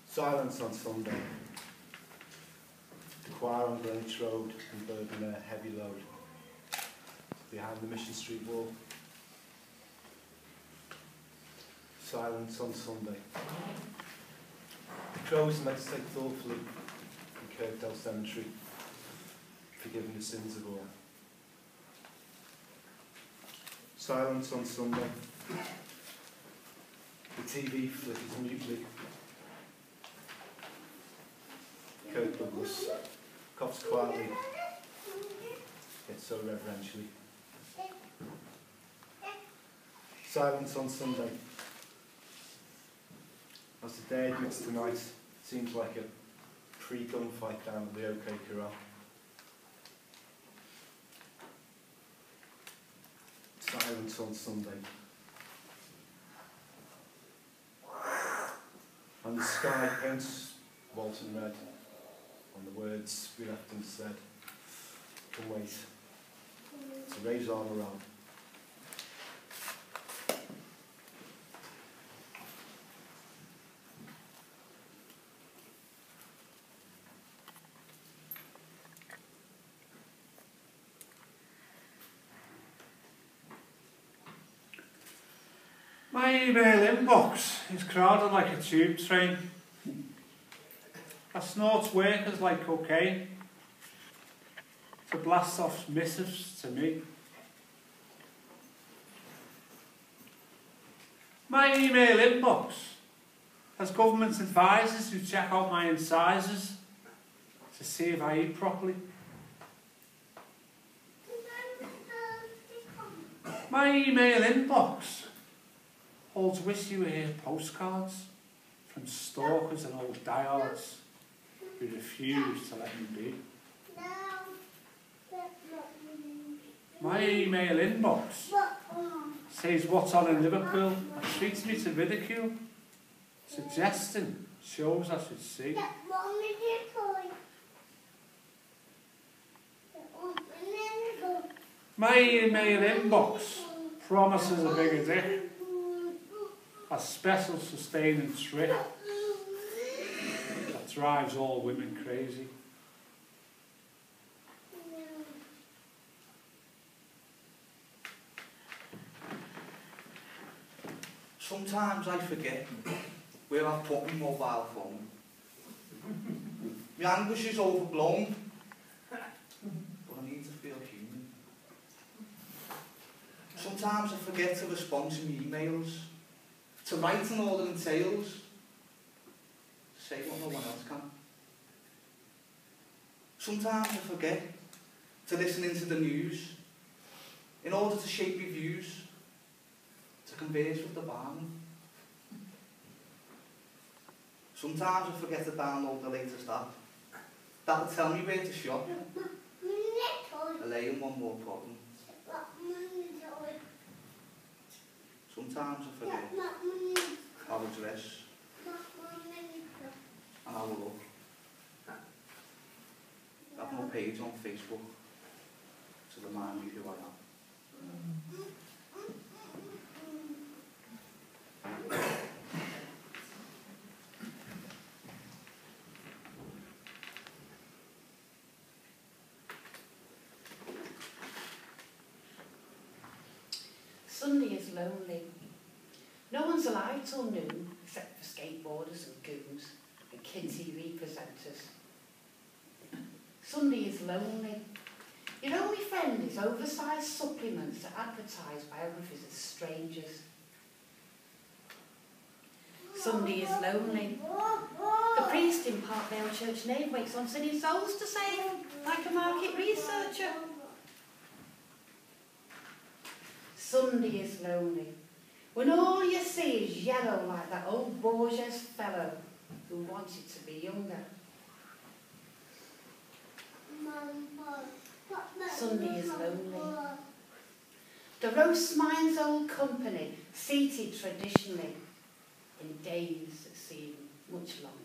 Silence on Sunday. The choir on Greenwich Road and burden a heavy load. Behind the Mission Street wall. Silence on Sunday. The crows meditate thoughtfully in Kirkdale Cemetery, forgiving the sins of all. Silence on Sunday. The TV flickers mutely. Kirk Douglas coughs quietly, yet so reverentially. Silence on Sunday. As the day admits tonight, seems like a pre-gunfight down at the OK Corral. Silence on Sunday. And the sky paints Walton red on the words we left unsaid. Can wait to raise armour on. My email inbox is crowded like a tube train. I snort workers like cocaine to blast off missives to me. My email inbox has government advisors who check out my incisors to see if I eat properly. My email inbox holds wish you were here postcards from stalkers and old diehards who refuse to let me be. My email inbox says what's on in Liverpool and treats me to ridicule, suggesting shows I should see. My email inbox promises a bigger dick, a special sustaining trick that drives all women crazy. Sometimes I forget where I've put my mobile phone. My anguish is overblown, but I need to feel human. Sometimes I forget to respond to my emails, to write and all that entails, to say what no one else can. Sometimes I forget to listen into the news in order to shape my views, to converse with the barman. Sometimes I forget to download the latest app that'll tell me where to shop, allaying one more problem. Sometimes I forget how to dress and how to look. I have no page on Facebook to remind me who I am. Sunday is lonely. No one's alive till noon, except for skateboarders and goons and kid TV presenters. Sunday is lonely. Your only friend is oversized supplements that advertise biographies of strangers. Sunday is lonely. The priest in Parkdale Church nave waits on city souls to save, like a market researcher. Sunday is lonely. When all you see is yellow like that old Borges fellow who wanted to be younger. Sunday is lonely. The roast mine's old company, seated traditionally in days that seem much longer.